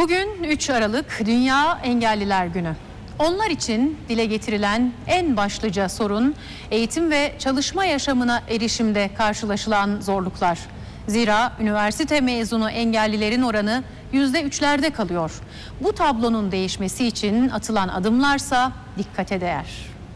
Bugün 3 Aralık Dünya Engelliler Günü. Onlar için dile getirilen en başlıca sorun eğitim ve çalışma yaşamına erişimde karşılaşılan zorluklar. Zira üniversite mezunu engellilerin oranı %3'lerde kalıyor. Bu tablonun değişmesi için atılan adımlarsa dikkate değer.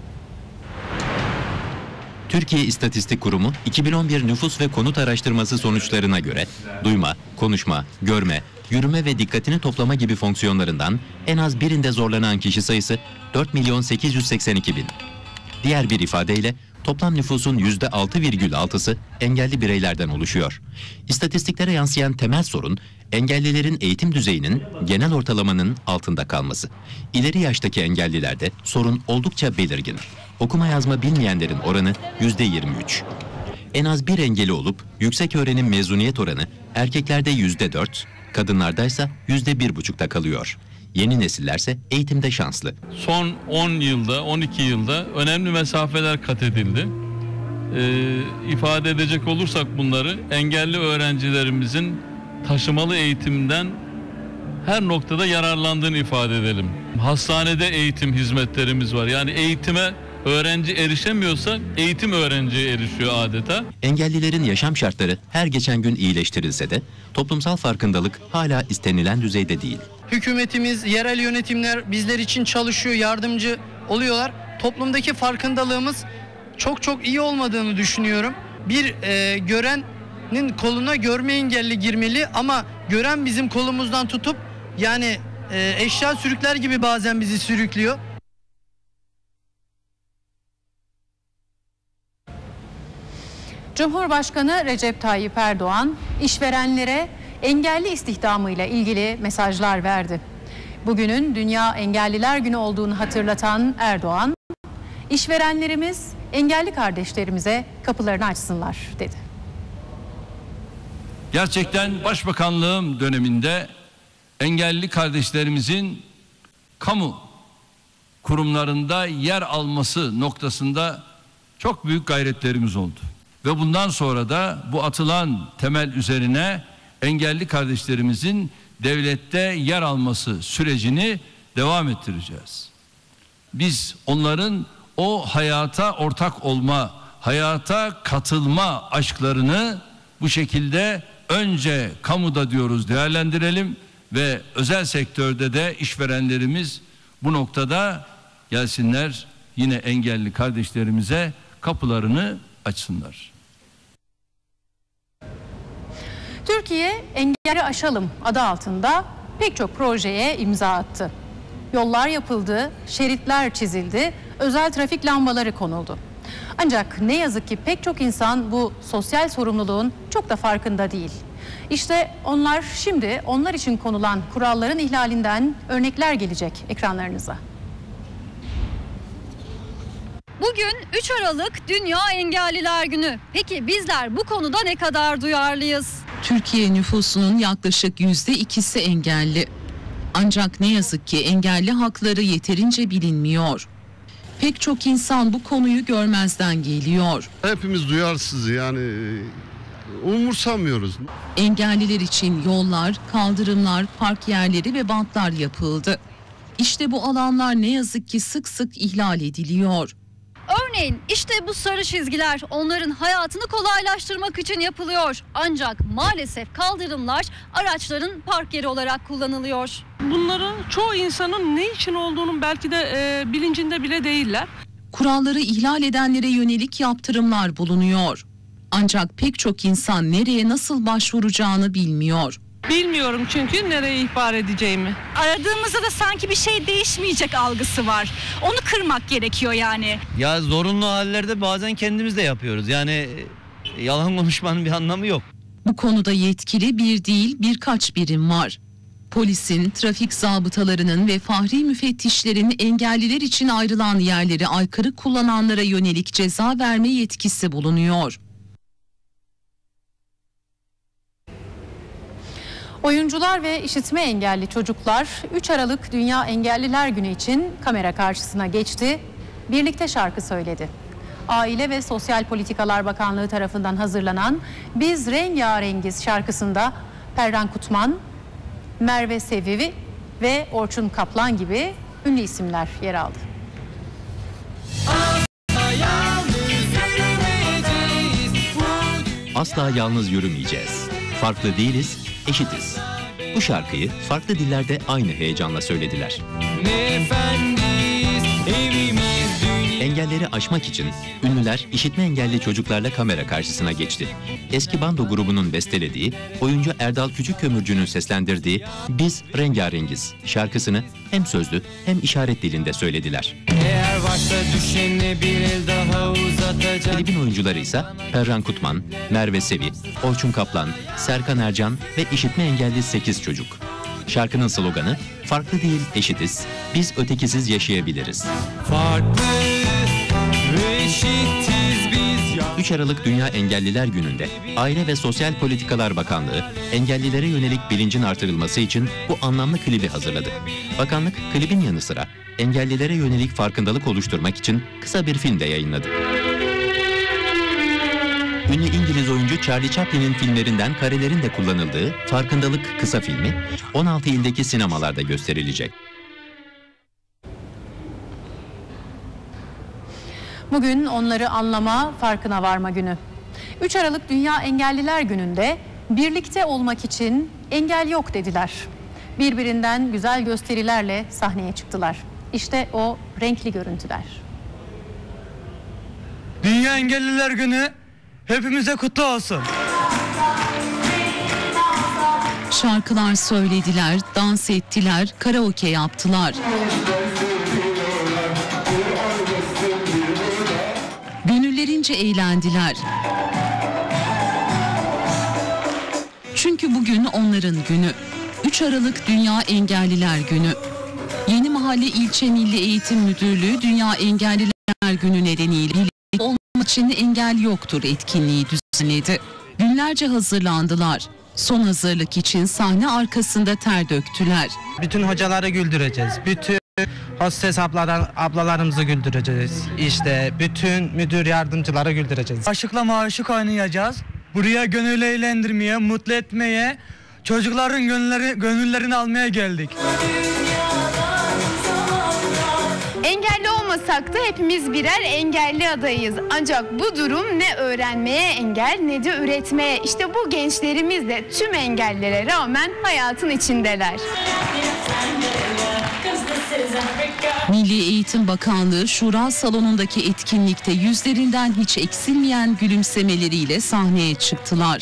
Türkiye İstatistik Kurumu 2011 nüfus ve konut araştırması sonuçlarına göre duyma, konuşma, görme, yürüme ve dikkatini toplama gibi fonksiyonlarından en az birinde zorlanan kişi sayısı 4.882.000. Diğer bir ifadeyle toplam nüfusun %6,6'sı engelli bireylerden oluşuyor. İstatistiklere yansıyan temel sorun engellilerin eğitim düzeyinin genel ortalamanın altında kalması. İleri yaştaki engellilerde sorun oldukça belirgin. Okuma yazma bilmeyenlerin oranı %23. En az bir engeli olup yüksek öğrenim mezuniyet oranı erkeklerde %4, kadınlardaysa %1,5'ta kalıyor. Yeni nesillerse eğitimde şanslı. Son 10 yılda, 12 yılda önemli mesafeler kat edildi. İfade edecek olursak bunları, engelli öğrencilerimizin taşımalı eğitimden her noktada yararlandığını ifade edelim. Hastanede eğitim hizmetlerimiz var. Yani eğitime öğrenci erişemiyorsa eğitim öğrenciye erişiyor adeta. Engellilerin yaşam şartları her geçen gün iyileştirilse de toplumsal farkındalık hala istenilen düzeyde değil. Hükümetimiz, yerel yönetimler bizler için çalışıyor, yardımcı oluyorlar. Toplumdaki farkındalığımız çok iyi olmadığını düşünüyorum. Bir görenin koluna görme engelli girmeli ama gören bizim kolumuzdan tutup yani eşya sürükler gibi bazen bizi sürüklüyor. Cumhurbaşkanı Recep Tayyip Erdoğan işverenlere engelli istihdamıyla ilgili mesajlar verdi. Bugünün Dünya Engelliler Günü olduğunu hatırlatan Erdoğan, işverenlerimiz engelli kardeşlerimize kapılarını açsınlar dedi. Gerçekten Başbakanlığım döneminde engelli kardeşlerimizin kamu kurumlarında yer alması noktasında çok büyük gayretlerimiz oldu. Ve bundan sonra da bu atılan temel üzerine engelli kardeşlerimizin devlette yer alması sürecini devam ettireceğiz. Biz onların o hayata ortak olma, hayata katılma aşklarını bu şekilde önce kamuda diyoruz değerlendirelim ve özel sektörde de işverenlerimiz bu noktada gelsinler yine engelli kardeşlerimize kapılarını açsınlar. Türkiye Engelleri Aşalım adı altında pek çok projeye imza attı. Yollar yapıldı, şeritler çizildi, özel trafik lambaları konuldu. Ancak ne yazık ki pek çok insan bu sosyal sorumluluğun çok da farkında değil. İşte şimdi onlar için konulan kuralların ihlalinden örnekler gelecek ekranlarınıza. Bugün 3 Aralık Dünya Engelliler Günü. Peki bizler bu konuda ne kadar duyarlıyız? Türkiye nüfusunun yaklaşık %2'si engelli. Ancak ne yazık ki engelli hakları yeterince bilinmiyor. Pek çok insan bu konuyu görmezden geliyor. Hepimiz duyarsız yani umursamıyoruz. Engelliler için yollar, kaldırımlar, park yerleri ve bantlar yapıldı. İşte bu alanlar ne yazık ki sık sık ihlal ediliyor. Örneğin işte bu sarı çizgiler onların hayatını kolaylaştırmak için yapılıyor. Ancak maalesef kaldırımlar araçların park yeri olarak kullanılıyor. Bunların çoğu insanın ne için olduğunun belki de bilincinde bile değiller. Kuralları ihlal edenlere yönelik yaptırımlar bulunuyor. Ancak pek çok insan nereye nasıl başvuracağını bilmiyor. Bilmiyorum çünkü nereye ihbar edeceğimi. Aradığımızda da sanki bir şey değişmeyecek algısı var. Onu kırmak gerekiyor yani. Ya zorunlu hallerde bazen kendimiz de yapıyoruz. Yani yalan konuşmanın bir anlamı yok. Bu konuda yetkili bir değil birkaç birim var. Polisin, trafik zabıtalarının ve fahri müfettişlerin engelliler için ayrılan yerleri aykırı kullananlara yönelik ceza verme yetkisi bulunuyor. Oyuncular ve işitme engelli çocuklar 3 Aralık Dünya Engelliler Günü için kamera karşısına geçti, birlikte şarkı söyledi. Aile ve Sosyal Politikalar Bakanlığı tarafından hazırlanan Biz Rengarengiz şarkısında Perran Kutman, Merve Sevi ve Orçun Kaplan gibi ünlü isimler yer aldı. Asla yalnız yürümeyeceğiz. Farklı değiliz, eşitiz. Bu şarkıyı farklı dillerde aynı heyecanla söylediler. Engelleri aşmak için ünlüler işitme engelli çocuklarla kamera karşısına geçti. Eski Bando grubunun bestelediği, oyuncu Erdal Küçükkömürcü'nün seslendirdiği "Biz Rengarengiz" şarkısını hem sözlü hem işaret dilinde söylediler. Klibin oyuncuları ise Perran Kutman, Merve Sevi, Orçun Kaplan, Serkan Ercan ve işitme engelli 8 çocuk. Şarkının sloganı "Farklı değil, eşitiz, biz ötekisiz yaşayabiliriz." Farklı ve eşitiz biz. 3 Aralık Dünya Engelliler Günü'nde Aile ve Sosyal Politikalar Bakanlığı engellilere yönelik bilincin artırılması için bu anlamlı klibi hazırladı. Bakanlık klibin yanı sıra engellilere yönelik farkındalık oluşturmak için kısa bir film de yayınladı. Ünlü İngiliz oyuncu Charlie Chaplin'in filmlerinden karelerin de kullanıldığı Farkındalık kısa filmi 16 ildeki sinemalarda gösterilecek. Bugün onları anlama, farkına varma günü. 3 Aralık Dünya Engelliler Günü'nde birlikte olmak için engel yok dediler. Birbirinden güzel gösterilerle sahneye çıktılar. İşte o renkli görüntüler. Dünya Engelliler Günü hepimize kutlu olsun. Şarkılar söylediler, dans ettiler, karaoke yaptılar. Gönüllerince eğlendiler. Çünkü bugün onların günü. 3 Aralık Dünya Engelliler Günü. Yeni Mahalle İlçe Milli Eğitim Müdürlüğü Dünya Engelliler Günü nedeniyle olmak için engel yoktur etkinliği düzenledi. Günlerce hazırlandılar. Son hazırlık için sahne arkasında ter döktüler. Bütün hocaları güldüreceğiz. Bütün hostes ablalarımızı güldüreceğiz. İşte bütün müdür yardımcıları güldüreceğiz. Aşıkla maşuk oynayacağız. Buraya gönül eğlendirmeye, mutlu etmeye, çocukların gönüllerini almaya geldik. Engelli olmasak da hepimiz birer engelli adayız. Ancak bu durum ne öğrenmeye engel ne de üretmeye. İşte bu gençlerimiz de tüm engellere rağmen hayatın içindeler. Milli Eğitim Bakanlığı Şura Salonu'ndaki etkinlikte yüzlerinden hiç eksilmeyen gülümsemeleriyle sahneye çıktılar.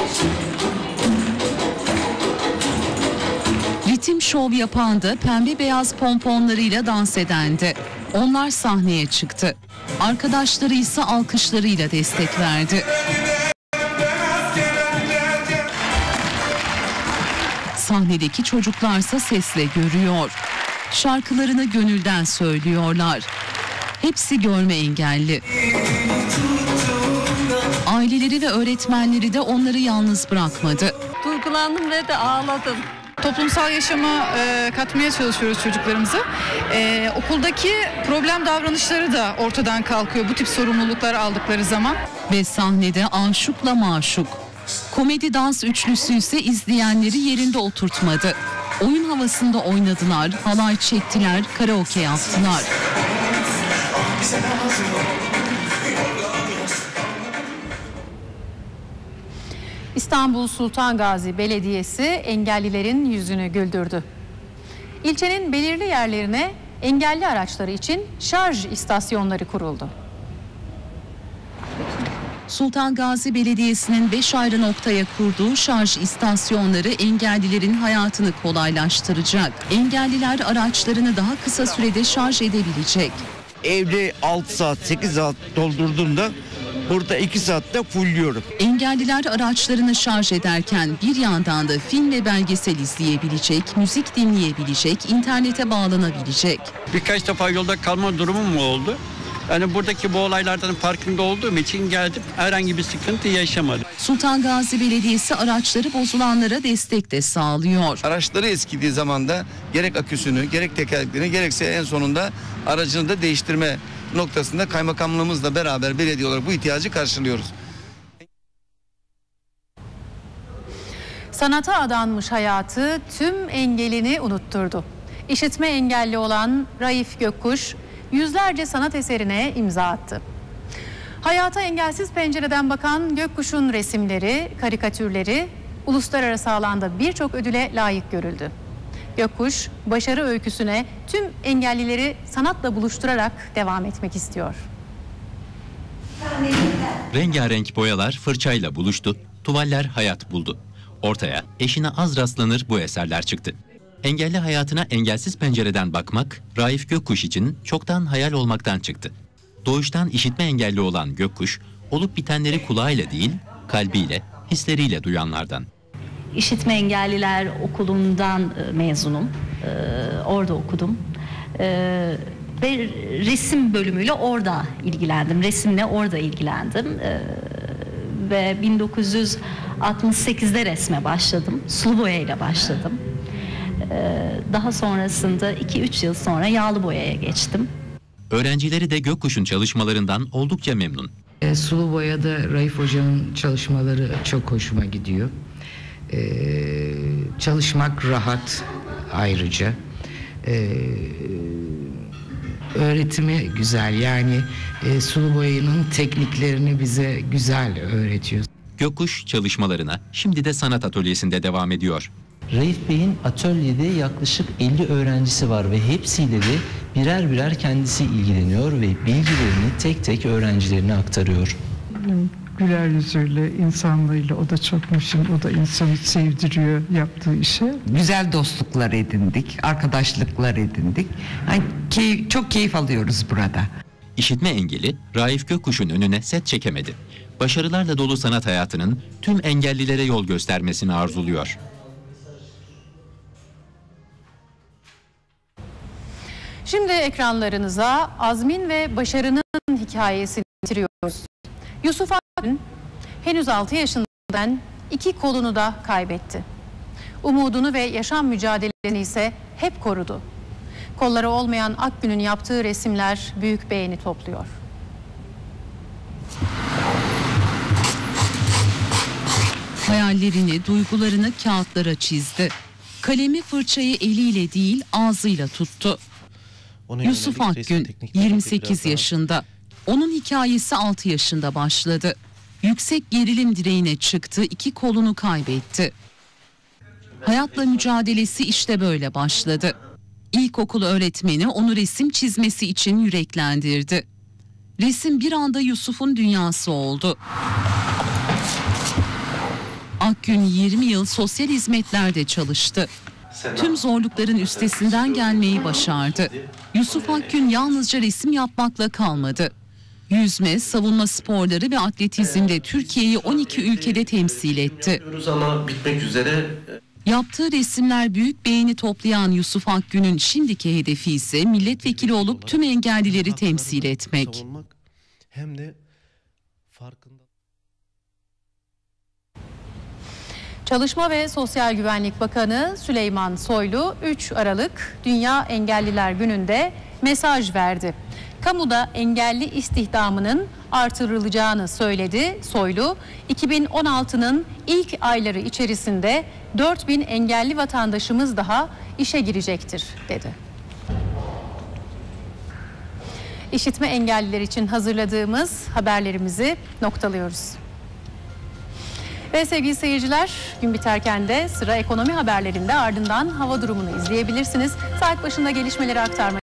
Ritim şov yapan da pembe beyaz pomponlarıyla dans edendi. Onlar sahneye çıktı. Arkadaşları ise alkışlarıyla destek verdi. Sahnedeki çocuklarsa sesle görüyor. Şarkılarını gönülden söylüyorlar. Hepsi görme engelli. Aileleri ve öğretmenleri de onları yalnız bırakmadı. Duygulandım ve de ağladım. Toplumsal yaşama katmaya çalışıyoruz çocuklarımızı. Okuldaki problem davranışları da ortadan kalkıyor bu tip sorumluluklar aldıkları zaman. Ve sahnede aşıkla maşuk. Komedi dans üçlüsü ise izleyenleri yerinde oturtmadı. Oyun havasında oynadılar, halay çektiler, karaoke yaptılar. İstanbul Sultan Gazi Belediyesi engellilerin yüzünü güldürdü. İlçenin belirli yerlerine engelli araçları için şarj istasyonları kuruldu. Sultan Gazi Belediyesi'nin 5 ayrı noktaya kurduğu şarj istasyonları engellilerin hayatını kolaylaştıracak. Engelliler araçlarını daha kısa sürede şarj edebilecek. Evde 6 saat 8 saat doldurduğumda burada 2 saatte fullüyorum. Engelliler araçlarını şarj ederken bir yandan da film ve belgesel izleyebilecek, müzik dinleyebilecek, internete bağlanabilecek. Birkaç defa yolda kalma durumum mu oldu? Yani buradaki bu olaylardan farkında olduğum için geldim. Herhangi bir sıkıntı yaşamadım. Sultan Gazi Belediyesi araçları bozulanlara destek de sağlıyor. Araçları eskidiği zaman da gerek aküsünü, gerek tekerleklerini, gerekse en sonunda aracını da değiştirme noktasında kaymakamlığımızla beraber belediye olarak bu ihtiyacı karşılıyoruz. Sanata adanmış hayatı tüm engelini unutturdu. İşitme engelli olan Raif Gökkuş yüzlerce sanat eserine imza attı. Hayata engelsiz pencereden bakan Gökkuş'un resimleri, karikatürleri uluslararası alanda birçok ödüle layık görüldü. Gökkuş, başarı öyküsüne tüm engellileri sanatla buluşturarak devam etmek istiyor. Rengarenk boyalar fırçayla buluştu, tuvaller hayat buldu. Ortaya eşine az rastlanır bu eserler çıktı. Engelli hayatına engelsiz pencereden bakmak, Raif Gökkuş için çoktan hayal olmaktan çıktı. Doğuştan işitme engelli olan Gökkuş, olup bitenleri kulağıyla değil, kalbiyle, hisleriyle duyanlardan. İşitme Engelliler Okulu'ndan mezunum. Orada okudum. Ve resim bölümüyle orada ilgilendim. Resimle orada ilgilendim. Ve 1968'de resme başladım. Sulu boyayla başladım. Daha sonrasında 2-3 yıl sonra yağlı boyaya geçtim. Öğrencileri de Gökkuş'un çalışmalarından oldukça memnun. Sulu boyada Raif Hoca'nın çalışmaları çok hoşuma gidiyor. Çalışmak rahat ayrıca. Öğretimi güzel, yani sulu boyanın tekniklerini bize güzel öğretiyor. Gökkuş çalışmalarına şimdi de sanat atölyesinde devam ediyor. Raif Bey'in atölyede yaklaşık 50 öğrencisi var ve hepsiyle de birer birer kendisi ilgileniyor ve bilgilerini tek tek öğrencilerine aktarıyor. Güler yüzüyle, insanlığıyla o da çok meşhur, o da insanı sevdiriyor yaptığı işe. Güzel dostluklar edindik, arkadaşlıklar edindik. Yani çok keyif alıyoruz burada. İşitme engeli Raif Gökkuş'un önüne set çekemedi. Başarılarla dolu sanat hayatının tüm engellilere yol göstermesini arzuluyor. Şimdi ekranlarınıza azmin ve başarının hikayesini getiriyoruz. Yusuf Akgün henüz 6 yaşındayken 2 kolunu da kaybetti. Umudunu ve yaşam mücadelesini ise hep korudu. Kolları olmayan Akgün'ün yaptığı resimler büyük beğeni topluyor. Hayallerini, duygularını kağıtlara çizdi. Kalemi, fırçayı eliyle değil ağzıyla tuttu. Yusuf Akgün 28 yaşında. Onun hikayesi 6 yaşında başladı. Yüksek gerilim direğine çıktı, 2 kolunu kaybetti. Hayatla mücadelesi işte böyle başladı. İlkokul öğretmeni onu resim çizmesi için yüreklendirdi. Resim bir anda Yusuf'un dünyası oldu. Akgün 20 yıl sosyal hizmetlerde çalıştı. Tüm zorlukların üstesinden gelmeyi başardı. Yusuf Akgün yalnızca resim yapmakla kalmadı. Yüzme, savunma sporları ve atletizmde Türkiye'yi 12 ülkede temsil etti. Ama bitmek üzere. Yaptığı resimler büyük beğeni toplayan Yusuf Akgün'ün şimdiki hedefi ise milletvekili olup tüm engellileri temsil etmek. Hem de farkında. Çalışma ve Sosyal Güvenlik Bakanı Süleyman Soylu 3 Aralık Dünya Engelliler Günü'nde mesaj verdi. Kamuda engelli istihdamının artırılacağını söyledi. Soylu, 2016'nın ilk ayları içerisinde 4000 engelli vatandaşımız daha işe girecektir dedi. İşitme engelliler için hazırladığımız haberlerimizi noktalıyoruz. Ve sevgili seyirciler, gün biterken de sıra ekonomi haberlerinde, ardından hava durumunu izleyebilirsiniz. Saat başında gelişmeleri aktarmaya